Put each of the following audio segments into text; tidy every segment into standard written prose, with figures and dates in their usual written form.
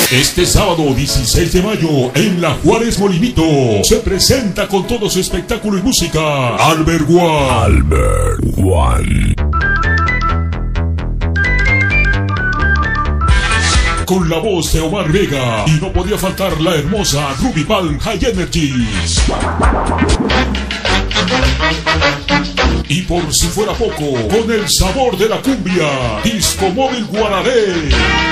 Este sábado 16 de mayo en la Juárez Molinito se presenta con todo su espectáculo y música Albert One. Albert One. Con la voz de Omar Vega y no podía faltar la hermosa Ruby Palm High Energy. Y por si fuera poco, con el sabor de la cumbia, Disco Móvil Guararé.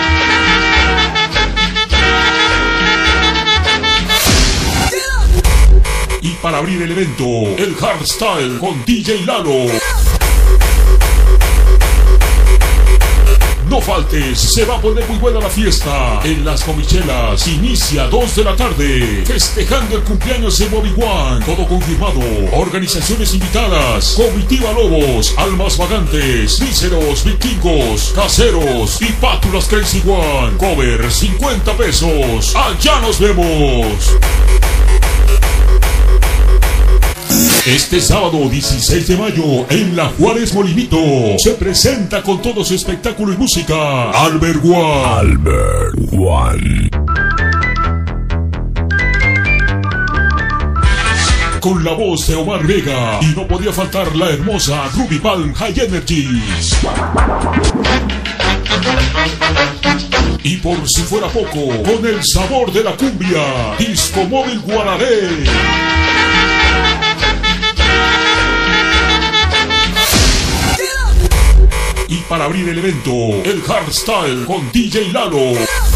Y para abrir el evento, el hardstyle con DJ Lalo. No faltes, se va a poner muy buena la fiesta. En Las Comichelas inicia 2 de la tarde, festejando el cumpleaños de Bobby One. Todo confirmado, organizaciones invitadas: Comitiva Lobos, Almas Vagantes, Míseros, Vikingos, Caseros y Pátulas Crazy One. Cover 50 pesos. Allá nos vemos. Este sábado 16 de mayo en la Juárez Molinito se presenta con todo su espectáculo y música Albert One. Albert One. Con la voz de Omar Vega y no podía faltar la hermosa Ruby Palm High Energy. Y por si fuera poco, con el sabor de la cumbia, Disco Móvil Guararé. Y para abrir el evento, el hardstyle con DJ Lalo.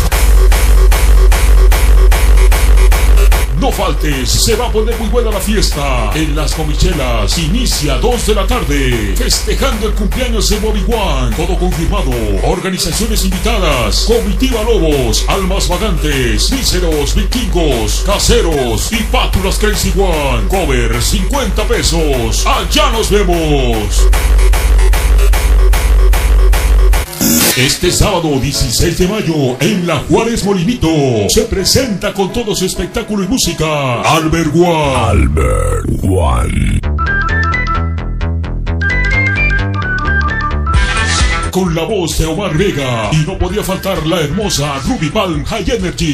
No faltes, se va a poner muy buena la fiesta. En Las Comichelas inicia 2 de la tarde, festejando el cumpleaños de Bobby One. Todo confirmado, organizaciones invitadas: Comitiva Lobos, Almas Vagantes, Míseros, Vikingos, Caseros y Pátulas Crazy One. Cover 50 pesos. Allá nos vemos. Este sábado 16 de mayo en la Juárez Molinito se presenta con todo su espectáculo y música Albert One. Albert One. Con la voz de Omar Vega y no podía faltar la hermosa Ruby Palm High Energy.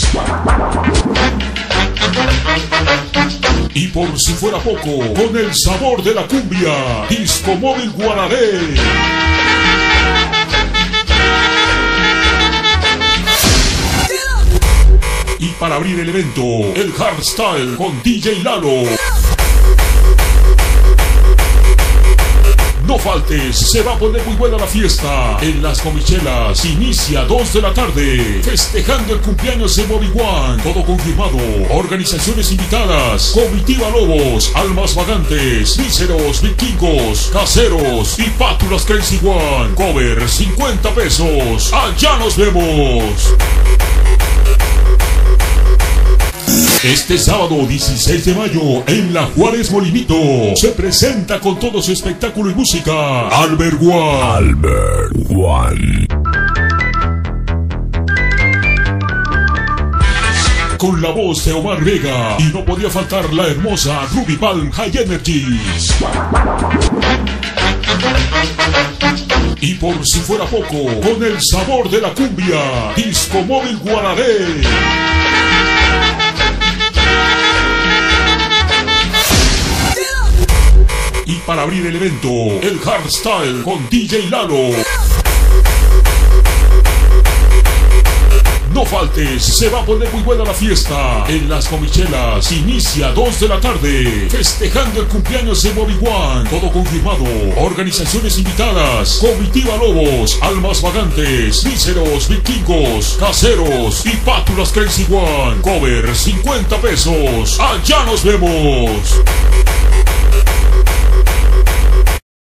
Y por si fuera poco, con el sabor de la cumbia, Disco Móvil Guararé. Y para abrir el evento, el hardstyle con DJ Lalo. No faltes, se va a poner muy buena la fiesta. En Las Comichelas inicia 2 de la tarde, festejando el cumpleaños de Bobby One. Todo confirmado, organizaciones invitadas: Comitiva Lobos, Almas Vagantes, Míseros, Vikingos, Caseros y Pátulas Crazy One. Cover 50 pesos. Allá nos vemos. Este sábado 16 de mayo en la Juárez Molinito se presenta con todo su espectáculo y música Albert One. Albert One. Con la voz de Omar Vega y no podía faltar la hermosa Ruby Palm High Energy. Y por si fuera poco, con el sabor de la cumbia, Disco Móvil Guararé. Y para abrir el evento, el hardstyle con DJ Lalo. No faltes, se va a poner muy buena la fiesta. En Las Comichelas inicia 2 de la tarde, festejando el cumpleaños de Bobby One. Todo confirmado, organizaciones invitadas: Comitiva Lobos, Almas Vagantes, Míseros, Vikingos, Caseros y Pátulas Crazy One. Cover 50 pesos. Allá nos vemos.